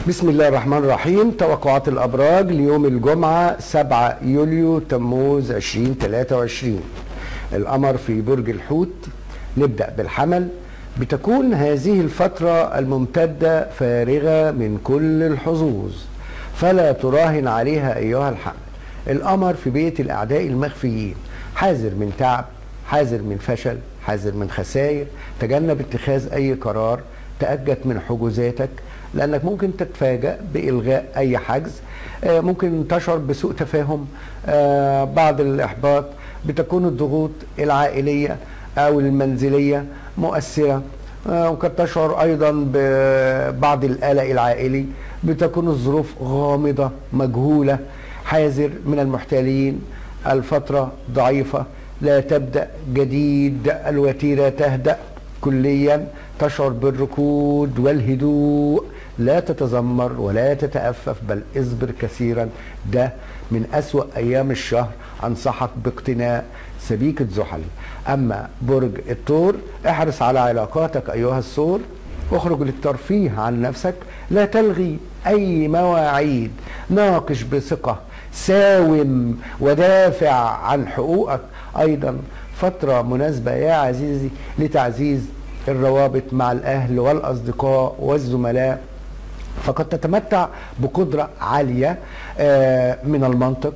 بسم الله الرحمن الرحيم. توقعات الأبراج ليوم الجمعة 7 يوليو تموز 2023. القمر في برج الحوت. نبدأ بالحمل. بتكون هذه الفترة الممتدة فارغة من كل الحظوظ، فلا تراهن عليها أيها الحمل. القمر في بيت الأعداء المخفيين. حذر من تعب، حذر من فشل، حذر من خسائر. تجنب اتخاذ أي قرار، تأجت من حجوزاتك لأنك ممكن تتفاجأ بإلغاء أي حجز. ممكن تشعر بسوء تفاهم، بعض الإحباط. بتكون الضغوط العائلية أو المنزلية مؤثرة، وقد تشعر أيضا ببعض القلق العائلي. بتكون الظروف غامضة مجهولة. حذر من المحتالين. الفترة ضعيفة، لا تبدأ جديد. الوتيرة تهدأ كليا. تشعر بالركود والهدوء. لا تتذمر ولا تتأفف، بل اصبر كثيرا. ده من أسوأ أيام الشهر. أنصحك باقتناء سبيكة زحل. أما برج الثور، احرص على علاقاتك أيها الثور. اخرج للترفيه عن نفسك. لا تلغي أي مواعيد. ناقش بثقة. ساوم ودافع عن حقوقك. أيضا فترة مناسبة يا عزيزي لتعزيز الروابط مع الأهل والأصدقاء والزملاء، فقد تتمتع بقدرة عالية من المنطق.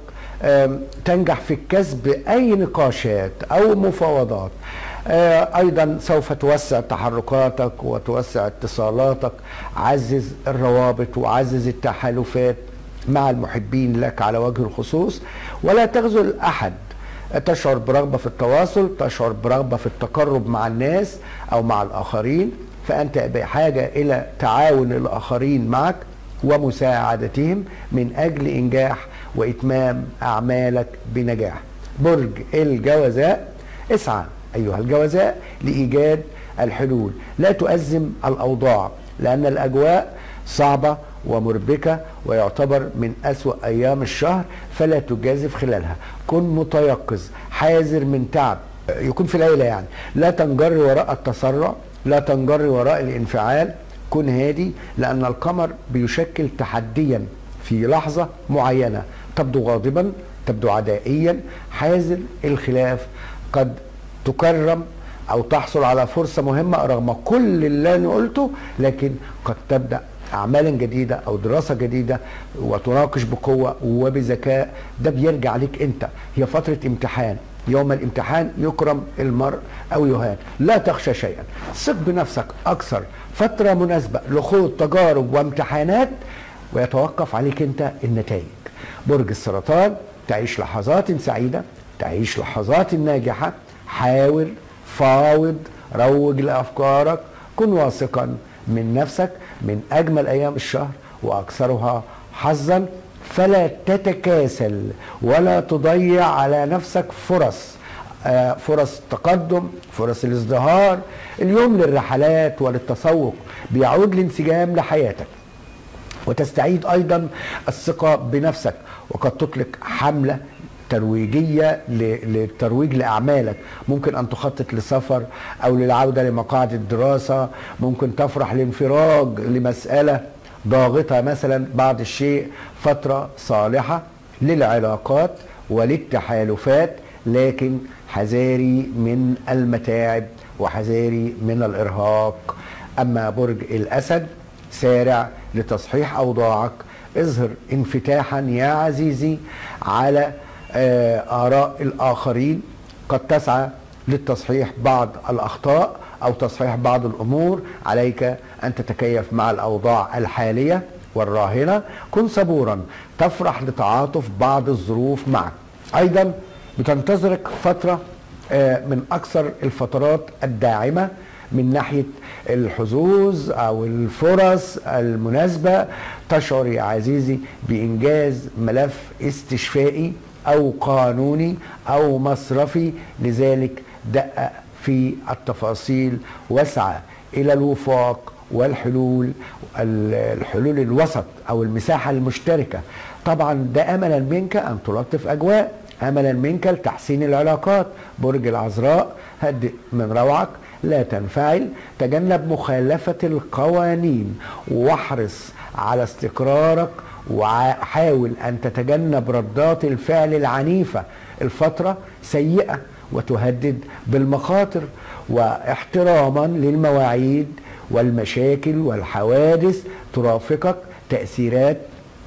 تنجح في كسب أي نقاشات أو مفاوضات. أيضا سوف توسع تحركاتك وتوسع اتصالاتك. عزز الروابط وعزز التحالفات مع المحبين لك على وجه الخصوص، ولا تخذل أحد. تشعر برغبة في التواصل، تشعر برغبة في التقرب مع الناس أو مع الآخرين، فأنت بحاجة إلى تعاون الآخرين معك ومساعدتهم من أجل إنجاح وإتمام أعمالك بنجاح. برج الجوزاء، اسعى أيها الجوزاء لإيجاد الحلول. لا تؤزم الأوضاع لأن الأجواء صعبة ومربكة ويعتبر من أسوأ أيام الشهر، فلا تجازف خلالها. كن متيقظ، حذر من تعب يكون في العيلة يعني. لا تنجر وراء التسرع، لا تنجر وراء الانفعال. كن هادي لأن القمر بيشكل تحديا في لحظة معينة. تبدو غاضبا، تبدو عدائيا. حذر الخلاف. قد تكرم أو تحصل على فرصة مهمة رغم كل اللي أنا قلته، لكن قد تبدأ أعمالا جديدة أو دراسة جديدة وتناقش بقوة وبذكاء. ده بيرجع لك أنت. هي فترة امتحان، يوم الامتحان يكرم المرء أو يهان. لا تخشى شيئا، ثق بنفسك أكثر. فترة مناسبة لخوض تجارب وامتحانات، ويتوقف عليك أنت النتائج. برج السرطان، تعيش لحظات سعيدة، تعيش لحظات ناجحة. حاول، فاوض، روج لأفكارك. كن واثقا من نفسك. من أجمل أيام الشهر وأكثرها حظا، فلا تتكاسل ولا تضيع على نفسك فرص التقدم، فرص الازدهار. اليوم للرحلات وللتسوق. بيعود الانسجام لحياتك وتستعيد أيضا الثقة بنفسك. وقد تطلق حملة ترويجية للترويج لأعمالك. ممكن أن تخطط لسفر أو للعودة لمقاعد الدراسة. ممكن تفرح لانفراج لمسألة ضاغطة مثلا بعض الشيء. فترة صالحة للعلاقات وللتحالفات، لكن حذاري من المتاعب وحذاري من الإرهاق. أما برج الأسد، سارع لتصحيح أوضاعك. اظهر انفتاحا يا عزيزي على آراء الآخرين. قد تسعى للتصحيح بعض الأخطاء أو تصحيح بعض الأمور. عليك أن تتكيف مع الأوضاع الحالية والراهنة. كن صبورا، تفرح لتعاطف بعض الظروف معك. أيضا بتنتظرك فترة من أكثر الفترات الداعمة من ناحية الحظوظ أو الفرص المناسبة. تشعر يا عزيزي بإنجاز ملف استشفائي أو قانوني أو مصرفي، لذلك دقق في التفاصيل واسعى إلى الوفاق والحلول، الحلول الوسط أو المساحة المشتركة. طبعا ده أملا منك أن تلطف أجواء، أملا منك لتحسين العلاقات. برج العذراء، هدئ من روعك، لا تنفعل. تجنب مخالفة القوانين واحرص على استقرارك، وحاول أن تتجنب ردات الفعل العنيفة. الفترة سيئة وتهدد بالمخاطر، واحتراما للمواعيد والمشاكل والحوادث ترافقك تأثيرات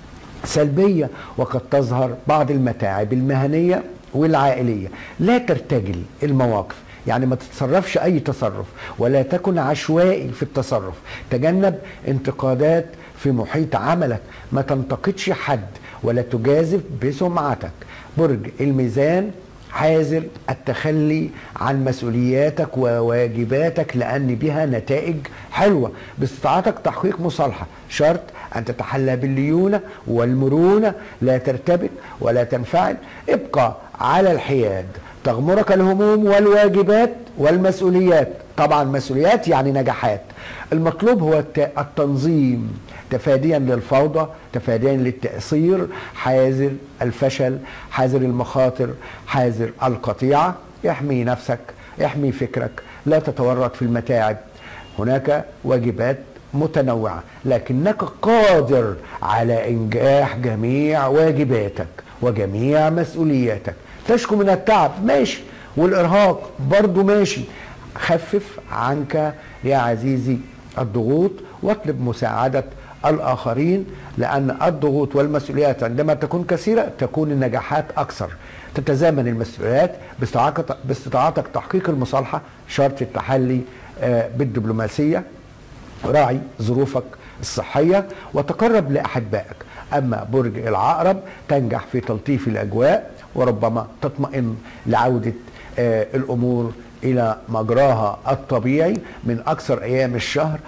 سلبية، وقد تظهر بعض المتاعب المهنية والعائلية. لا ترتجل المواقف، يعني ما تتصرفش أي تصرف، ولا تكن عشوائي في التصرف. تجنب انتقادات في محيط عملك، ما تنتقدش حد ولا تجازف بسمعتك. برج الميزان، حاذر التخلي عن مسؤولياتك وواجباتك لأن بها نتائج حلوة. باستطاعتك تحقيق مصالحة، شرط أن تتحلى بالليونة والمرونة، لا ترتبك ولا تنفعل. ابقى على الحياد، تغمرك الهموم والواجبات والمسؤوليات. طبعا مسؤوليات يعني نجاحات. المطلوب هو التنظيم، تفاديا للفوضى، تفاديا للتأثير. حاذر الفشل، حاذر المخاطر، حاذر القطيعة. احمي نفسك، احمي فكرك، لا تتورط في المتاعب. هناك واجبات متنوعة، لكنك قادر على إنجاح جميع واجباتك وجميع مسؤولياتك. تشكو من التعب، ماشي، والإرهاق برضو ماشي. خفف عنك يا عزيزي الضغوط، واطلب مساعدة الآخرين، لأن الضغوط والمسؤوليات عندما تكون كثيرة تكون النجاحات أكثر. تتزامن المسؤوليات باستطاعتك تحقيق المصالحة، شرط التحلي بالدبلوماسية. راعي ظروفك الصحية وتقرب لأحبائك. أما برج العقرب، تنجح في تلطيف الأجواء، وربما تطمئن لعودة الأمور إلى مجراها الطبيعي من أكثر أيام الشهر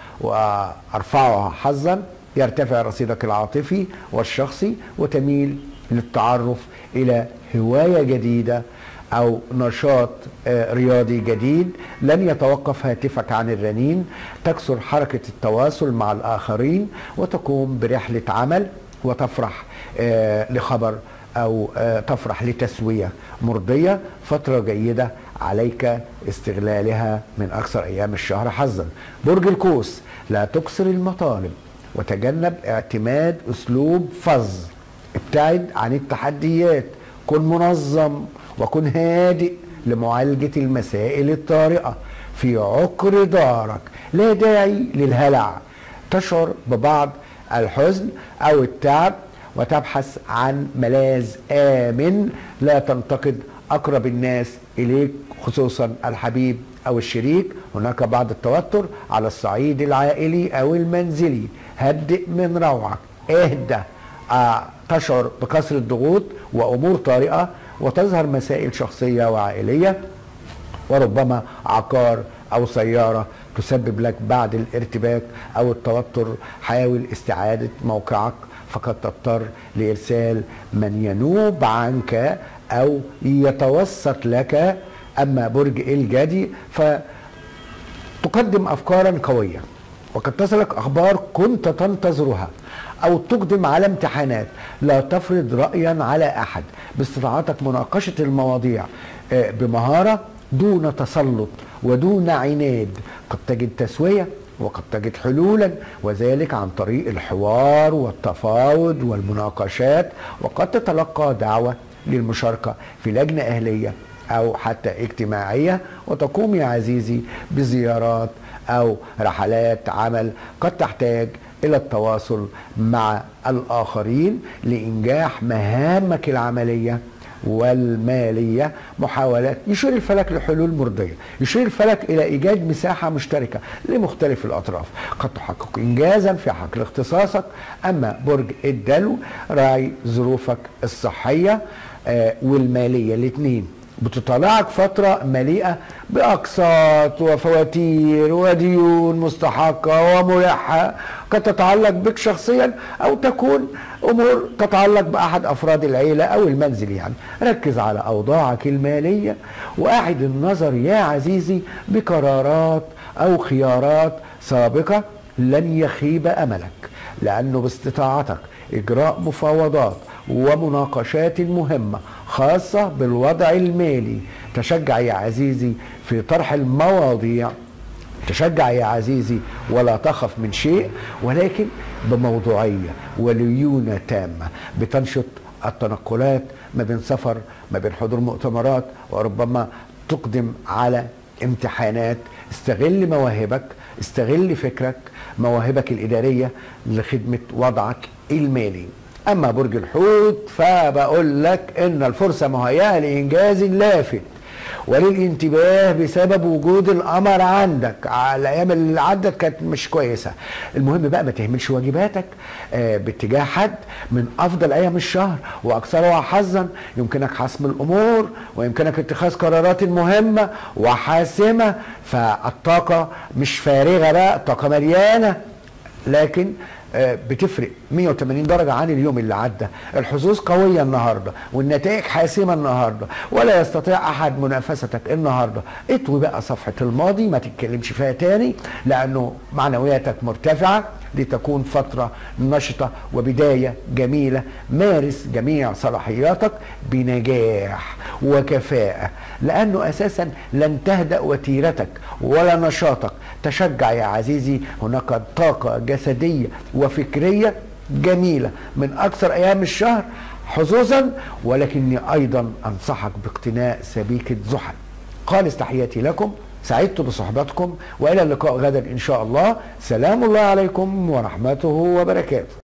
وأرفعها حظا. يرتفع رصيدك العاطفي والشخصي، وتميل للتعرف إلى هواية جديدة أو نشاط رياضي جديد. لن يتوقف هاتفك عن الرنين. تكثر حركة التواصل مع الآخرين، وتقوم برحلة عمل، وتفرح لخبر أو تفرح لتسوية مرضية. فترة جيدة عليك استغلالها من أكثر أيام الشهر حظا. برج القوس، لا تكثر المطالب، وتجنب اعتماد أسلوب فظ. ابتعد عن التحديات، كن منظم وكن هادئ لمعالجة المسائل الطارئة في عقر دارك. لا داعي للهلع. تشعر ببعض الحزن أو التعب، وتبحث عن ملاذ آمن. لا تنتقد أقرب الناس إليك، خصوصا الحبيب أو الشريك. هناك بعض التوتر على الصعيد العائلي أو المنزلي. هدئ من روعك، اهدى. تشعر بكثرة ضغوط وأمور طارئة، وتظهر مسائل شخصية وعائلية، وربما عقار أو سيارة تسبب لك بعض الارتباك أو التوتر. حاول استعادة موقعك، فقد تضطر لإرسال من ينوب عنك أو يتوسط لك. أما برج الجدي، فتقدم أفكارا قوية، وقد تصلك أخبار كنت تنتظرها، أو تقدم على امتحانات. لا تفرض رأيا على أحد. باستطاعتك مناقشة المواضيع بمهارة دون تسلط ودون عناد. قد تجد تسوية وقد تجد حلولا، وذلك عن طريق الحوار والتفاوض والمناقشات. وقد تتلقى دعوة للمشاركة في لجنة أهلية أو حتى اجتماعية، وتقوم يا عزيزي بزيارات أو رحلات عمل. قد تحتاج إلى التواصل مع الآخرين لإنجاح مهامك العملية والمالية. محاولات يشير الفلك لحلول مرضية، يشير الفلك إلى إيجاد مساحة مشتركة لمختلف الأطراف. قد تحقق إنجازا في حقل اختصاصك. أما برج الدلو، راعي ظروفك الصحية والمالية الاثنين. بتطلعك فترة مليئة بأقساط وفواتير وديون مستحقة وملحة، قد تتعلق بك شخصيا أو تكون أمور تتعلق بأحد أفراد العيلة أو المنزل. يعني ركز على أوضاعك المالية، وأعد النظر يا عزيزي بقرارات أو خيارات سابقة. لن يخيب أملك، لأنه باستطاعتك إجراء مفاوضات ومناقشات مهمة خاصة بالوضع المالي. تشجع يا عزيزي في طرح المواضيع تشجع يا عزيزي ولا تخف من شيء، ولكن بموضوعية وليونة تامة، بتنشط التنقلات ما بين سفر، ما بين حضور مؤتمرات، وربما تقدم على امتحانات. استغل مواهبك، استغل فكرك، مواهبك الإدارية لخدمة وضعك المالي. أما برج الحوت فبقول لك إن الفرصة مهيئة لإنجاز لافت وللانتباه بسبب وجود القمر عندك. الايام اللي عدت كانت مش كويسه. المهم بقى ما تهملش واجباتك باتجاه حد من افضل ايام الشهر واكثرها حظا. يمكنك حسم الامور ويمكنك اتخاذ قرارات مهمه وحاسمه، فالطاقه مش فارغه بقى، الطاقه مليانه، لكن بتفرق 180 درجة عن اليوم اللي عدى. الحظوظ قوية النهاردة والنتائج حاسمة النهاردة، ولا يستطيع أحد منافستك النهاردة. اطوي بقى صفحة الماضي، ما تتكلمش فيها تاني، لأنه معنوياتك مرتفعة لتكون فترة نشطة وبداية جميلة. مارس جميع صلاحياتك بنجاح وكفاءة، لأنه أساسا لن تهدأ وتيرتك ولا نشاطك. تشجع يا عزيزي، هناك طاقة جسدية وفكرية جميلة من أكثر أيام الشهر حظوظا، ولكني أيضا أنصحك باقتناء سبيكة زحل. خالص تحياتي لكم، سعدت بصحبتكم، وإلى اللقاء غدا إن شاء الله. سلام الله عليكم ورحمته وبركاته.